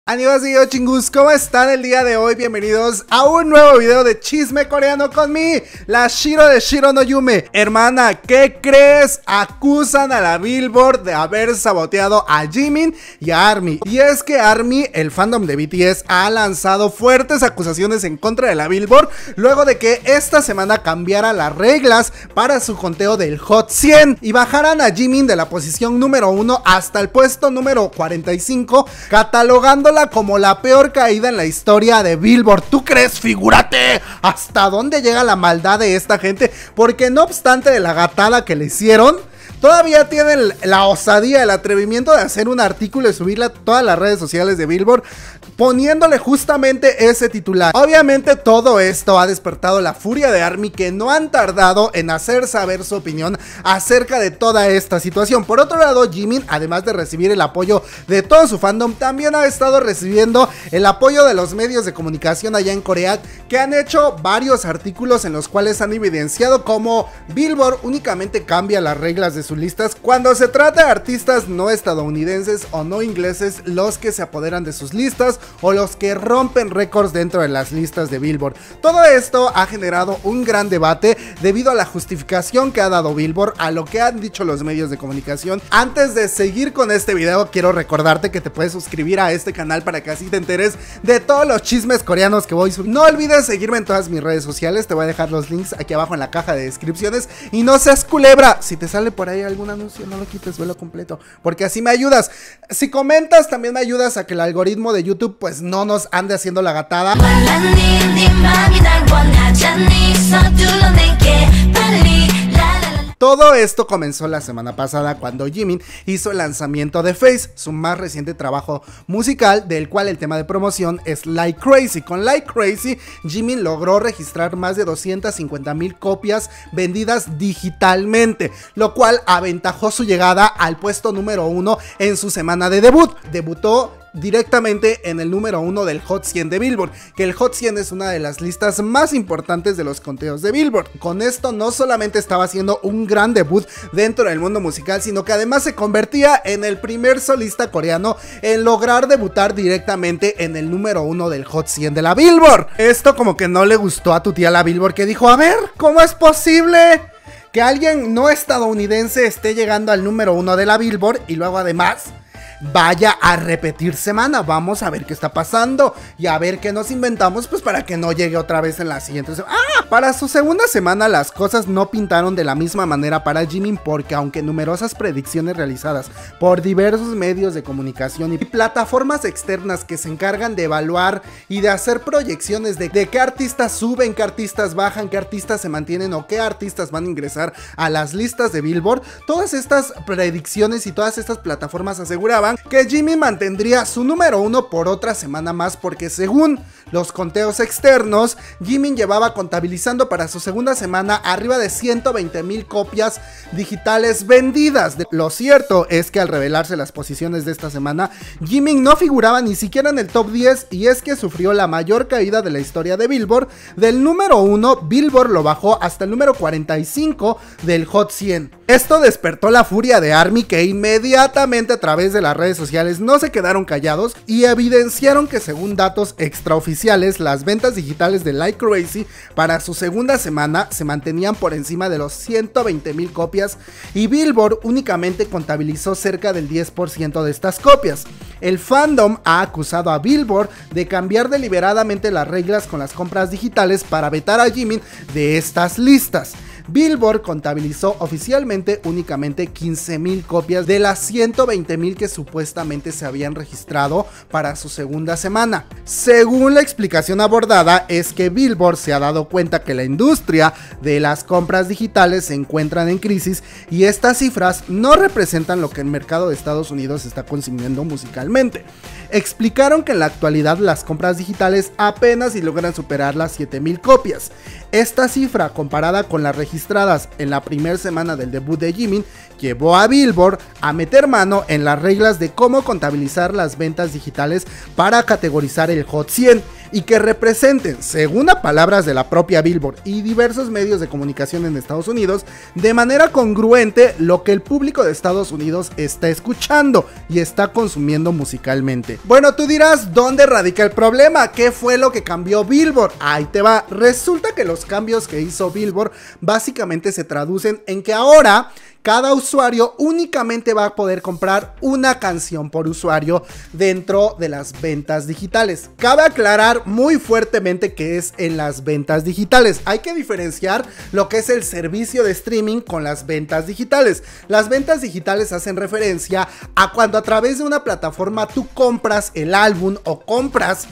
Annyeonghaseyo chingus, ¿cómo están el día de hoy? Bienvenidos a un nuevo video de chisme coreano con mí, la Shiro de Shiro no Yume. Hermana, ¿qué crees? Acusan a la Billboard de haber saboteado a Jimin y a ARMY. Y es que ARMY, el fandom de BTS, ha lanzado fuertes acusaciones en contra de la Billboard luego de que esta semana cambiara las reglas para su conteo del Hot 100 y bajaran a Jimin de la posición número 1 hasta el puesto número 45, catalogándola como la peor caída en la historia de Billboard. ¿Tú crees? Figúrate hasta dónde llega la maldad de esta gente, porque no obstante de la gatada que le hicieron, todavía tienen la osadía, el atrevimiento de hacer un artículo y subirlo a todas las redes sociales de Billboard, poniéndole justamente ese titular. Obviamente todo esto ha despertado la furia de ARMY, que no han tardado en hacer saber su opinión acerca de toda esta situación. Por otro lado, Jimin, además de recibir el apoyo de todo su fandom, también ha estado recibiendo el apoyo de los medios de comunicación allá en Corea, que han hecho varios artículos en los cuales han evidenciado cómo Billboard únicamente cambia las reglas de sus listas cuando se trata de artistas no estadounidenses o no ingleses los que se apoderan de sus listas o los que rompen récords dentro de las listas de Billboard. Todo esto ha generado un gran debate debido a la justificación que ha dado Billboard a lo que han dicho los medios de comunicación. Antes de seguir con este video, quiero recordarte que te puedes suscribir a este canal para que así te enteres de todos los chismes coreanos que voy subiendo. No olvides seguirme en todas mis redes sociales, te voy a dejar los links aquí abajo en la caja de descripciones. Y no seas culebra, si te sale por ahí algún anuncio, no lo quites, velo completo, porque así me ayudas. Si comentas, también me ayudas a que el algoritmo de YouTube pues no nos ande haciendo la gatada. Todo esto comenzó la semana pasada cuando Jimin hizo el lanzamiento de Face, su más reciente trabajo musical, del cual el tema de promoción es Like Crazy. Con Like Crazy, Jimin logró registrar más de 250,000 copias vendidas digitalmente, lo cual aventajó su llegada al puesto número 1 en su semana de debut. Debutó directamente en el número 1 del Hot 100 de Billboard, que el Hot 100 es una de las listas más importantes de los conteos de Billboard. Con esto no solamente estaba haciendo un gran debut dentro del mundo musical, sino que además se convertía en el primer solista coreano en lograr debutar directamente en el número 1 del Hot 100 de la Billboard. Esto como que no le gustó a tu tía la Billboard, que dijo: a ver, ¿cómo es posible que alguien no estadounidense esté llegando al número 1 de la Billboard y luego además vaya a repetir semana? Vamos a ver qué está pasando y a ver qué nos inventamos pues para que no llegue otra vez en la siguiente semana. Para su segunda semana las cosas no pintaron de la misma manera para Jimin, porque aunque numerosas predicciones realizadas por diversos medios de comunicación y plataformas externas que se encargan de evaluar y de hacer proyecciones de qué artistas suben, qué artistas bajan, qué artistas se mantienen o qué artistas van a ingresar a las listas de Billboard, todas estas predicciones y todas estas plataformas aseguraban que Jimin mantendría su número 1 por otra semana más, porque según los conteos externos, Jimin llevaba contabilizando para su segunda semana arriba de 120,000 copias digitales vendidas. Lo cierto es que al revelarse las posiciones de esta semana, Jimin no figuraba ni siquiera en el top 10, y es que sufrió la mayor caída de la historia de Billboard. Del número 1, Billboard lo bajó hasta el número 45 del Hot 100. Esto despertó la furia de ARMY, que inmediatamente a través de las redes sociales no se quedaron callados y evidenciaron que según datos extraoficiales, las ventas digitales de Like Crazy para su segunda semana se mantenían por encima de los 120,000 copias, y Billboard únicamente contabilizó cerca del 10% de estas copias. El fandom ha acusado a Billboard de cambiar deliberadamente las reglas con las compras digitales para vetar a Jimin de estas listas. Billboard contabilizó oficialmente únicamente 15,000 copias de las 120,000 que supuestamente se habían registrado para su segunda semana. Según la explicación abordada, es que Billboard se ha dado cuenta que la industria de las compras digitales se encuentran en crisis, y estas cifras no representan lo que el mercado de Estados Unidos está consumiendo musicalmente. Explicaron que en la actualidad las compras digitales apenas si logran superar las 7,000 copias. Esta cifra, comparada con la registración registradas en la primera semana del debut de Jimin llevó a Billboard a meter mano en las reglas de cómo contabilizar las ventas digitales para categorizar el Hot 100 y que representen, según a palabras de la propia Billboard y diversos medios de comunicación en Estados Unidos, de manera congruente lo que el público de Estados Unidos está escuchando y está consumiendo musicalmente. Bueno, tú dirás, ¿dónde radica el problema? ¿Qué fue lo que cambió Billboard? Ahí te va. Resulta que los cambios que hizo Billboard básicamente se traducen en que ahora cada usuario únicamente va a poder comprar una canción por usuario dentro de las ventas digitales. Cabe aclarar muy fuertemente que es en las ventas digitales. Hay que diferenciar lo que es el servicio de streaming con las ventas digitales. Las ventas digitales hacen referencia a cuando a través de una plataforma tú compras el álbum o compras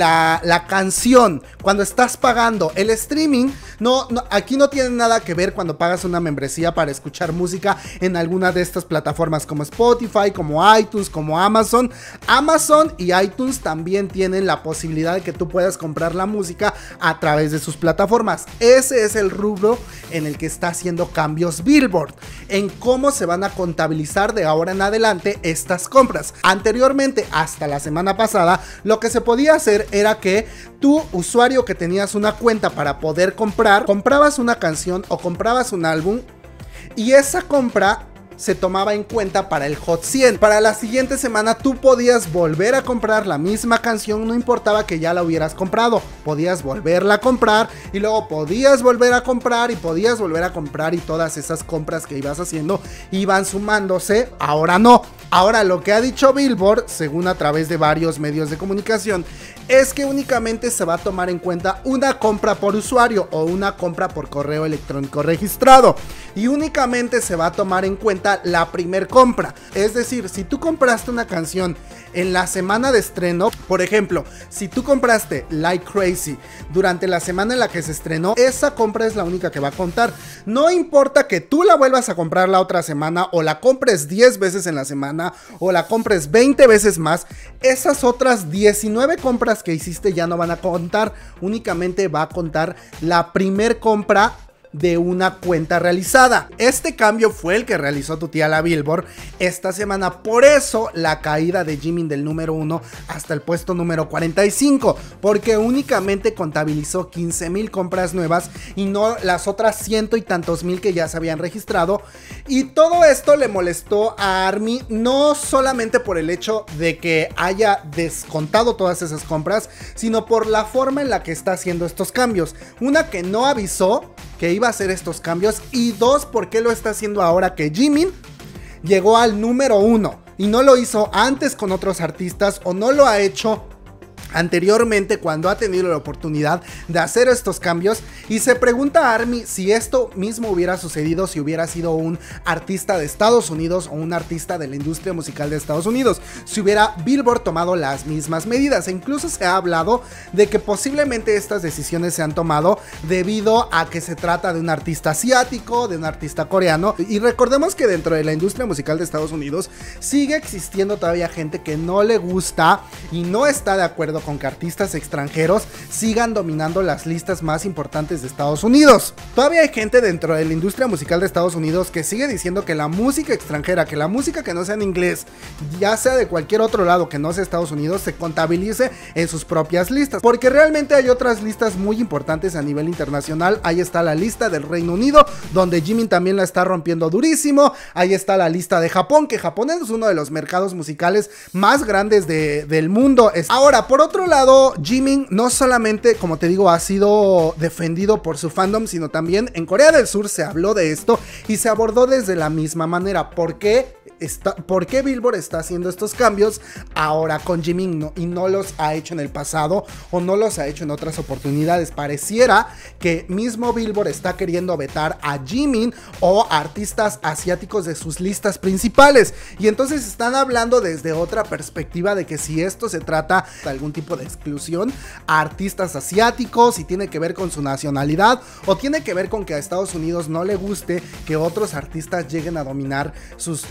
la canción. Cuando estás pagando el streaming, aquí no tiene nada que ver cuando pagas una membresía para escuchar música en alguna de estas plataformas como Spotify, como iTunes, como Amazon. Amazon y iTunes también tienen la posibilidad de que tú puedas comprar la música a través de sus plataformas. Ese es el rubro en el que está haciendo cambios Billboard, en cómo se van a contabilizar de ahora en adelante estas compras. Anteriormente, hasta la semana pasada, lo que se podía hacer era que tú, usuario que tenías una cuenta para poder comprar, comprabas una canción o comprabas un álbum y esa compra se tomaba en cuenta para el Hot 100. Para la siguiente semana tú podías volver a comprar la misma canción, no importaba que ya la hubieras comprado, podías volverla a comprar y luego podías volver a comprar y podías volver a comprar, y todas esas compras que ibas haciendo iban sumándose. Ahora no, ahora lo que ha dicho Billboard, según a través de varios medios de comunicación, es que únicamente se va a tomar en cuenta una compra por usuario o una compra por correo electrónico registrado, y únicamente se va a tomar en cuenta la primer compra. Es decir, si tú compraste una canción en la semana de estreno, por ejemplo, si tú compraste Like Crazy durante la semana en la que se estrenó, esa compra es la única que va a contar. No importa que tú la vuelvas a comprar la otra semana, o la compres 10 veces en la semana, o la compres 20 veces más, esas otras 19 compras que hiciste ya no van a contar, únicamente va a contar la primer compra de una cuenta realizada. Este cambio fue el que realizó tu tía la Billboard esta semana, por eso la caída de Jimin del número 1 hasta el puesto número 45, porque únicamente contabilizó 15,000 compras nuevas y no las otras ciento y tantos mil que ya se habían registrado. Y todo esto le molestó a ARMY, no solamente por el hecho de que haya descontado todas esas compras, sino por la forma en la que está haciendo estos cambios. Una, que no avisó que iba a hacer estos cambios, y dos, ¿por qué lo está haciendo ahora que Jimin llegó al número 1 y no lo hizo antes con otros artistas, o no lo ha hecho anteriormente cuando ha tenido la oportunidad de hacer estos cambios? Y se pregunta a ARMY si esto mismo hubiera sucedido si hubiera sido un artista de Estados Unidos o un artista de la industria musical de Estados Unidos, si hubiera Billboard tomado las mismas medidas. E incluso se ha hablado de que posiblemente estas decisiones se han tomado debido a que se trata de un artista asiático, de un artista coreano, y recordemos que dentro de la industria musical de Estados Unidos sigue existiendo todavía gente que no le gusta y no está de acuerdo con que artistas extranjeros sigan dominando las listas más importantes de Estados Unidos. Todavía hay gente dentro de la industria musical de Estados Unidos que sigue diciendo que la música extranjera, que la música que no sea en inglés, ya sea de cualquier otro lado que no sea Estados Unidos, se contabilice en sus propias listas, porque realmente hay otras listas muy importantes a nivel internacional. Ahí está la lista del Reino Unido, donde Jimin también la está rompiendo durísimo. Ahí está la lista de Japón, que Japón es uno de los mercados musicales más grandes del mundo. Ahora, por otro lado, Jimin no solamente, como te digo, ha sido defendido por su fandom, sino también en Corea del Sur se habló de esto y se abordó desde la misma manera. ¿Por qué Billboard está haciendo estos cambios ahora con Jimin y no los ha hecho en el pasado, o no los ha hecho en otras oportunidades? Pareciera que mismo Billboard está queriendo vetar a Jimin o a artistas asiáticos de sus listas principales, y entonces están hablando desde otra perspectiva de que si esto se trata de algún tipo de exclusión a artistas asiáticos, si tiene que ver con su nacionalidad, o tiene que ver con que a Estados Unidos no le guste que otros artistas lleguen a dominar sus listas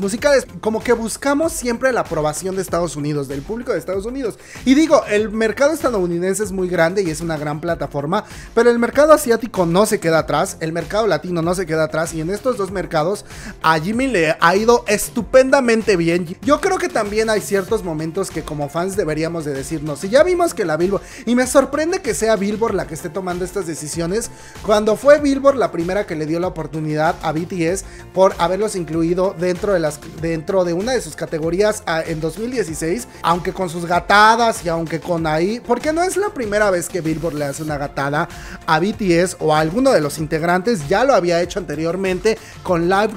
musicales, como que buscamos siempre la aprobación de Estados Unidos, del público de Estados Unidos. Y digo, el mercado estadounidense es muy grande y es una gran plataforma, pero el mercado asiático no se queda atrás, el mercado latino no se queda atrás, y en estos dos mercados a Jimin le ha ido estupendamente bien. Yo creo que también hay ciertos momentos que como fans deberíamos de decirnos, si ya vimos que la Billboard, y me sorprende que sea Billboard la que esté tomando estas decisiones, cuando fue Billboard la primera que le dio la oportunidad a BTS por haberlos incluido dentro de una de sus categorías en 2016, aunque con sus gatadas y aunque con ahí, porque no es la primera vez que Billboard le hace una gatada a BTS o a alguno de los integrantes, ya lo había hecho anteriormente con Live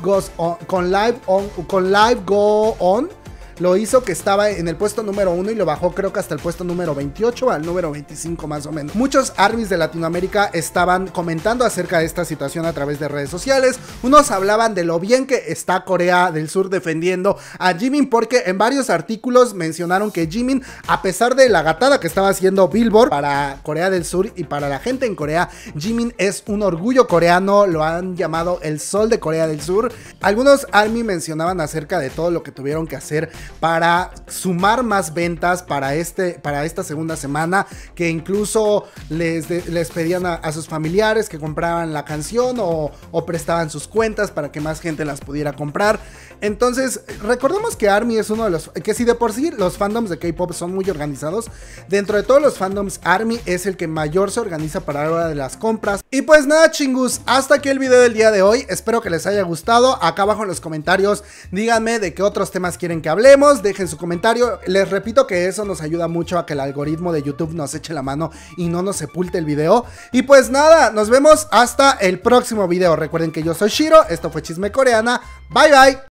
Go On. Lo hizo que estaba en el puesto número 1 y lo bajó creo que hasta el puesto número 28 al número 25 más o menos. Muchos ARMYs de Latinoamérica estaban comentando acerca de esta situación a través de redes sociales. Unos hablaban de lo bien que está Corea del Sur defendiendo a Jimin, porque en varios artículos mencionaron que Jimin, a pesar de la gatada que estaba haciendo Billboard para Corea del Sur y para la gente en Corea, Jimin es un orgullo coreano, lo han llamado el sol de Corea del Sur. Algunos ARMY mencionaban acerca de todo lo que tuvieron que hacer para sumar más ventas para esta segunda semana, que incluso les pedían a sus familiares que compraran la canción o prestaban sus cuentas para que más gente las pudiera comprar. Entonces recordemos que ARMY es uno de los que, si de por sí los fandoms de K-pop son muy organizados, dentro de todos los fandoms ARMY es el que mayor se organiza para la hora de las compras. Y pues nada, chingus, hasta aquí el video del día de hoy, espero que les haya gustado. Acá abajo en los comentarios díganme de qué otros temas quieren que hablemos, dejen su comentario. Les repito que eso nos ayuda mucho a que el algoritmo de YouTube nos eche la mano y no nos sepulte el video. Y pues nada, nos vemos hasta el próximo video. Recuerden que yo soy Shiro, esto fue Chisme Coreana, bye bye.